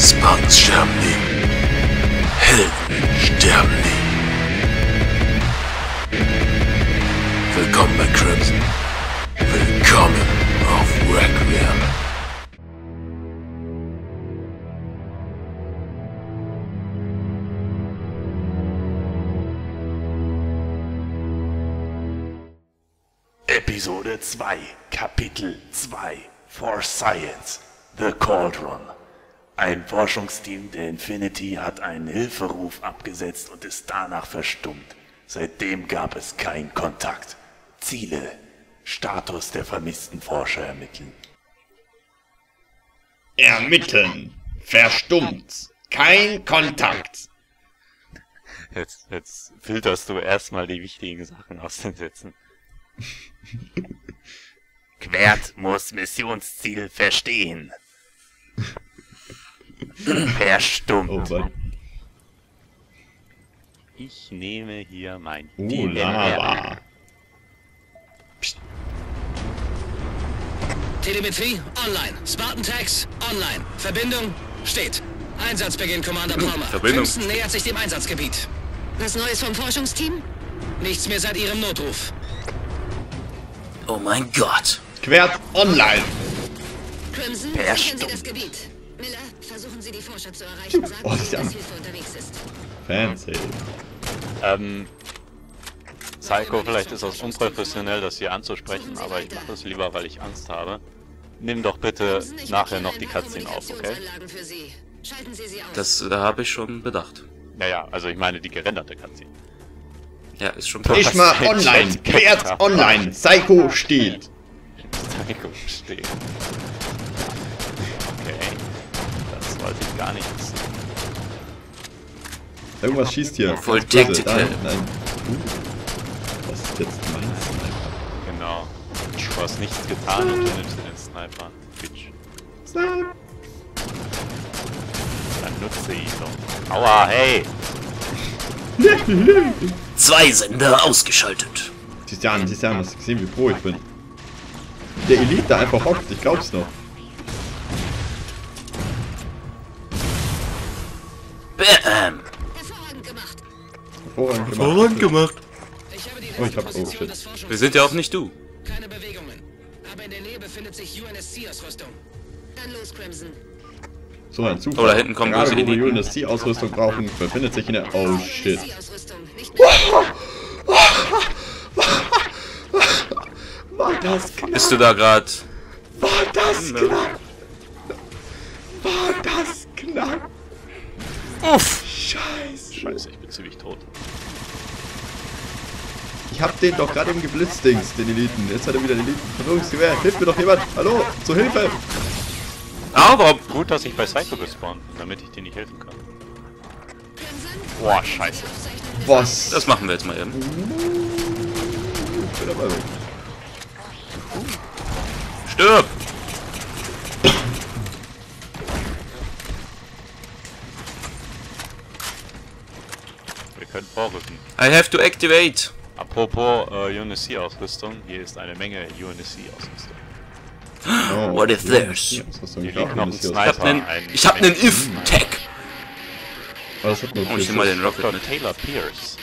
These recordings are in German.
Spartans sterben nie. Helden sterben nie. Willkommen bei Crimson. Willkommen auf Requiem. Episode 2, Kapitel 2, For Science, The Cauldron. Ein Forschungsteam der Infinity hat einen Hilferuf abgesetzt und ist danach verstummt. Seitdem gab es keinen Kontakt. Ziele, Status der vermissten Forscher ermitteln. Ermitteln, verstummt, kein Kontakt. Jetzt filterst du erstmal die wichtigen Sachen aus den Sätzen. Quert muss Missionsziel verstehen. Verstummt. Oh Mann. Ich nehme hier mein Lava. Telemetrie online. Spartan Tags online. Verbindung steht. Einsatzbeginn, Commander Palmer. Verbindung. Crimson nähert sich dem Einsatzgebiet. Was Neues vom Forschungsteam? Nichts mehr seit Ihrem Notruf. Oh mein Gott. Quert online. Crimson, Wer sichern Sie stimmt? das Gebiet. Miller, versuchen Sie die Forscher zu erreichen. Sagen Oh, Sie, ja. dass Hilfe unterwegs ist. Fancy. Psycho, vielleicht ist das unprofessionell, das hier anzusprechen, aber ich mache es lieber, weil ich Angst habe. Nimm doch bitte Crimson, ich nachher markiere noch die ein paar Cutscene auf, okay? Kommunikationsanlagen für Sie. Schalten Sie sie aus. Das habe ich schon bedacht. Naja, also ich meine die gerenderte Cutscene. Ja, ist schon Du Ich hast mal kein online. Chat Quert gehabt. online. Psycho steht. Psycho steht. Okay. Das wollte ich gar nicht wissen. Irgendwas schießt hier. Voll Ganz böse. tactical. Nein. Was ist jetzt mein Sniper? Genau. Du hast nichts getan und du nimmst den Sniper. Bitch. Dann nutze ihn doch. Aua, hey! 2 Sender ausgeschaltet. Siehst ja an, hast du gesehen, wie froh ich bin. Der Elite da einfach hockt, ich glaub's noch. Bam. Hervorragend gemacht. Hervorragend gemacht. Ich habe die Oh, ich hab- Position oh, shit. des Forschungsteams. Wir sind ja auch nicht du. Keine Bewegungen. Aber in der Nähe befindet sich UNSC-Ausrüstung. Dann los, Crimson. So ein Zufall. Oh, da hinten kommen Gerade böse wo wir Eliten. UNSC-Ausrüstung brauchen, befindet sich in der... Oh shit. UNSC-Ausrüstung. Nicht mehr. War das knapp? Bist du da gerade? War das knapp? War das knapp? Uff. Scheiße. Scheiße, ich bin ziemlich tot. Ich hab den doch gerade eben geblitzt, Dings, den Eliten. Jetzt hat er wieder ein Eliten-Verfolgungsgewehr. Hilft mir doch jemand. Hallo, zur Hilfe. Aber gut, dass ich bei Psycho gespawnt bin, damit ich dir nicht helfen kann. Crimson. Boah, scheiße. Was? Das machen wir jetzt mal eben. Ich bin dabei weg. Stirb. Wir können vorrücken. I have to activate. Apropos UNSC-Ausrüstung, hier ist eine Menge UNSC-Ausrüstung. Oh, What if there's- Ja, das ist doch Hier nicht liegt noch ein UNSC. Sniper. Ich hab nen If-Tag. Aber das hat nur Oh, ich nehme mal den Rocket Dr. mit. Taylor Pierce.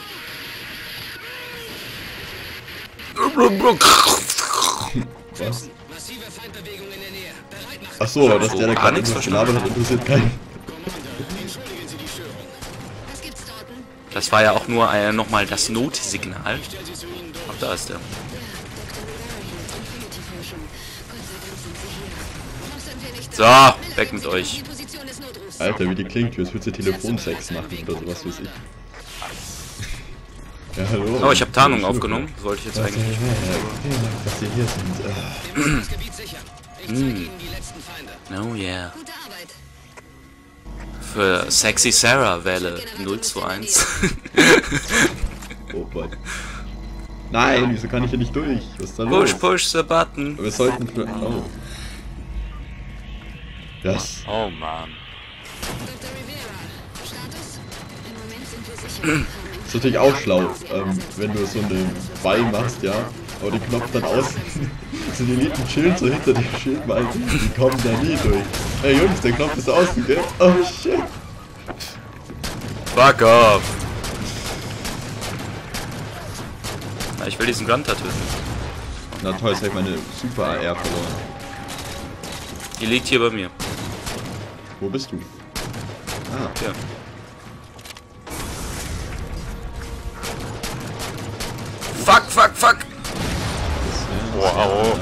Was? Massive Feindbewegung in der Nähe. Bereit machen. Achso, dass der gar gerade nichts irgendwas gelabert hat, interessiert keinen. Entschuldigen Sie die Störung. Was gibt's dort? Das war ja auch nur nochmal das Notsignal. Stellen Sie zu Ihnen durch. Ach, da ist der. Ja, Dr. Miller hier. Infinity-Forschung. Gott sei Dank sind Sie hier. Noch sind wir nicht So, da. Miller, weg mit geben Sie euch. die Position des Notrufs. Alter, wie die klingt, als würde sie Telefonsex machen oder sowas weiß ich. Ja, hallo. Oh, ich habe Tarnung aufgenommen. Wollte ich jetzt eigentlich nicht. Vielen Dank, dass Sie hier sind. Wir müssen das Gebiet sichern. Ich zeige Ihnen die letzten Feinde. Oh yeah. Gute Arbeit. Für Sexy Sarah wähle 021. Oh Gott. Nein, wieso kann ich hier nicht durch? Was ist da los? Push the button. Wir sollten für... Oh. Das. Oh Mann. Dr. Rivera. Status? Im Moment sind wir sicher. Ist natürlich auch schlau, wenn du so eine Buy machst, ja, Aber die Knopf dann außen. So die Eliten chillen so hinter dem Schild mal. Die kommen da nie durch. Ey Jungs, der Knopf ist außen, gell? Oh shit. Fuck off. Na, ich will diesen Grunter töten. Na toll, jetzt hab ich meine Super AR verloren. Die liegt hier bei mir. Wo bist du? Ah, Ja. Fuck, fuck, fuck! Wow.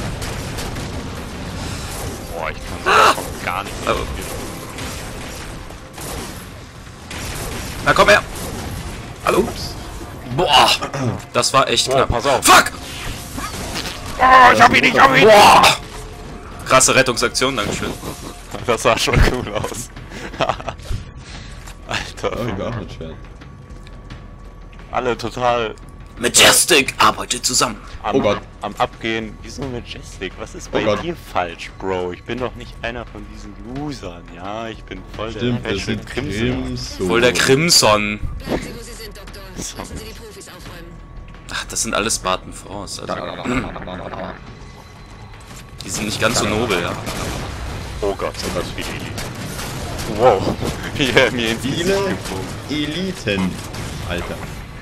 Boah, ich kann so gar nicht mehr. Na komm her! Hallo? Boah! Das war echt knapp. Pass auf. Fuck! Oh, ich hab ihn nicht, Boah! Krasse Rettungsaktion, dankeschön. Das sah schon cool aus. Alter. oh, ich war auch mit Schwert. Alle total Majestic arbeitet zusammen. am, Oh Gott. am Abgehen. Wieso Majestic? Was ist Oh bei Gott. dir falsch, Bro? Ich bin doch nicht einer von diesen Losern, ja? Ich bin voll Stimmt, der wir Fashion sind Crimson. Crimson. Wohl der Crimson. Bleiben Sie, wo Sie sind, Doktor. Lassen Sie die Profis aufräumen. Ach, das sind alles Spartan Force. Also, die sind nicht ganz so nobel, ja. Oh Gott, sind das viele Eliten. Wow. Hier, mir ins Gesicht Viele geflogen. Eliten. Alter.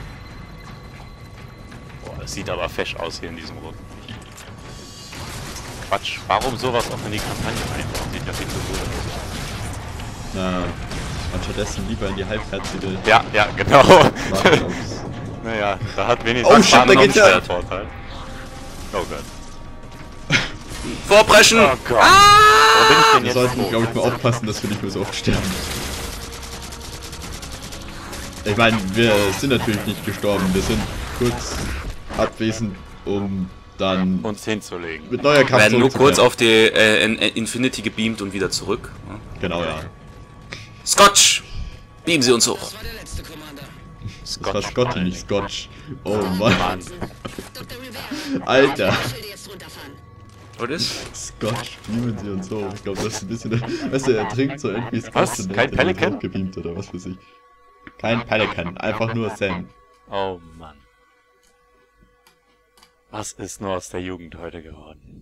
Boah, das sieht aber fesch aus hier in diesem Rücken. Quatsch, warum sowas auch in die Kampagne einbauen? Sieht ja viel zu gut aus. Na, anstattdessen lieber in die halbherzige Ja, ja, genau. Waffenhaus. Naja, da hat wenigstens Oh, shit, da noch einen geht ja- Schwertvorteil. Oh Gott. Vorpreschen! Oh Gott. Wo bin ich denn Wir jetzt sollten, tot? glaube ich, mal aufpassen, dass wir nicht mehr so oft sterben. Ich meine, wir sind natürlich nicht gestorben. Wir sind kurz abwesend, um dann Uns hinzulegen. mit neuer Kampf Werden nur kurz zurückzukehren. auf die Infinity gebeamt und wieder zurück. Ja. Genau, ja. Scotch! Beamen Sie uns hoch. Das war der letzte Commander. Das war Scotty, nicht Scotch. Oh Mann. Mann. Dr. Rivera. Alter. Die Schilde jetzt runterfahren. Was ist? Scotch, beamen sie uns hoch. Ich glaube, das ist ein bisschen... Weißt du, er trinkt so irgendwie Scotch Was? und Kein dann wird er Pelican? hochgebeamt oder was weiß ich. Kein Pelican, einfach nur Sam. Oh Mann. Was ist nur aus der Jugend heute geworden?